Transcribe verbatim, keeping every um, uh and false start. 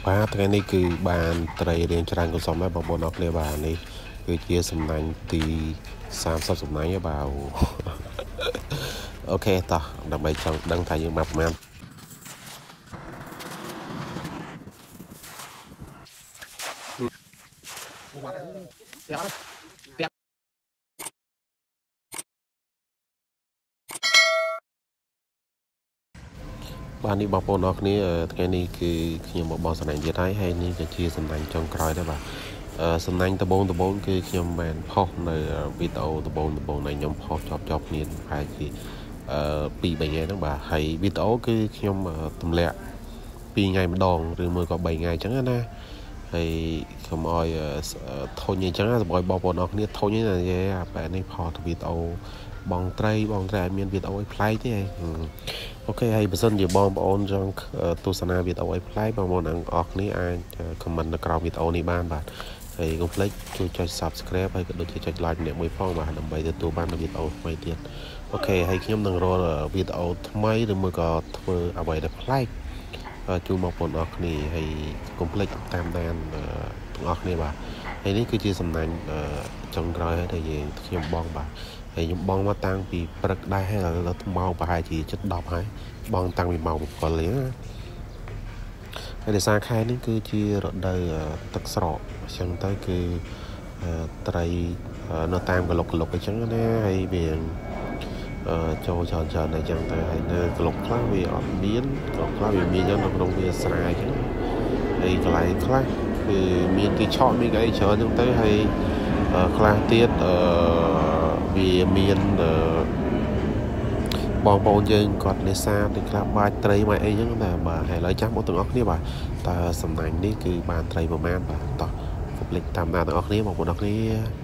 baថ្ងៃនេះគឺបានត្រីរៀងច្រើនកុសលដែរបងប្អូនអរគ្នាបាទនេះគឺជាសំណាញ់ទីសាមសិបសំណាញ់ហ៎បាទអូខេតោះដើម្បីចង់ដឹងថាយើងមកប្រហែលបាទនេះបងប្អូនអរគ្នាថ្ងៃនេះគឺខ្ញុំមកបោះសំណាញ់ទៀតហើយហើយនេះក៏ជាសំណាញ់ចុងក្រោយដែរបាទសំណាញ់ដបងដបងគឺខ្ញុំបានផុសនៅវីដេអូដបងដបងនៃខ្ញុំផុសជាប់ជាប់គ្នាប្រហែលជាអឺពីរបីថ្ងៃហ្នឹងបាទហើយវីដេអូគឺខ្ញុំទម្លាក់ពីរថ្ងៃម្ដងឬមួយក៏បីថ្ងៃអញ្ចឹងណាហើយខ្ញុំឲ្យធុញអញ្ចឹងសម្រាប់បងប្អូនអរគ្នាធុញណានិយាយបែបនេះផុសវីដេអូបងត្រីបងត្រីឲ្យមានវីដេអូឲ្យប្លែកទេអូខេហើយបើសិនជាបងប្អូនចង់ទស្សនាវីដេអូឲ្យប្លែកបងប្អូនទាំងអស់គ្នាអាច comment នៅក្រោមវីដេអូនេះបានបាទហើយកុំភ្លេចជួយចុច subscribe ហើយក៏ដូចជាចុច like ម្នាក់មួយផងបាទដើម្បីទទួលបានវីដេអូថ្មីទៀតអូខេហើយខ្ញុំនឹងរកវីដេអូថ្មីឬមួយក៏ធ្វើអ្វីដែលប្លែកជូនបងប្អូនអរគ្នាហើយកុំភ្លេចតាមដានទាំងអស់គ្នាបាទហើយនេះគឺជាសំណាញ់ចុងក្រោយហើយដែលយើងខ្ញុំបងបាទហើយខ្ញុំបងមកតាំងពីព្រឹកដែរហើយដល់ម៉ោងប្រហែលជាជិតដប់ហើយបងតាំងពីម៉ោងbảyលៀងហើយដោយសារខែនេះគឺជារដូវទឹកស្រកអញ្ចឹងទៅគឺត្រីនៅតាមកលុកកលុកអញ្ចឹងណាហើយវាចូលច្រើនច្រើនអញ្ចឹងទៅហើយនៅក្លុកខ្លះវាអត់មានក្លុកខ្លះវាមានអញ្ចឹងនៅក្នុងវាស្រែអញ្ចឹងហើយកន្លែងខ្លះគឺមានទីឆក់មានអីច្រើនអញ្ចឹងទៅហើយខ្លះទៀតអឺវាមានបងប្អូនយើងគាត់នេសាទខ្លះបាច់ត្រីមកអីចឹងតែបាទហើយឥឡូវចាំបងទាំងអស់គ្នាបាទតើសំណាញ់នេះគឺបានត្រីប្រមាណបាទតោះកុំភ្លេចតាមដានទាំងអស់គ្នាបងប្អូនអរគ្នា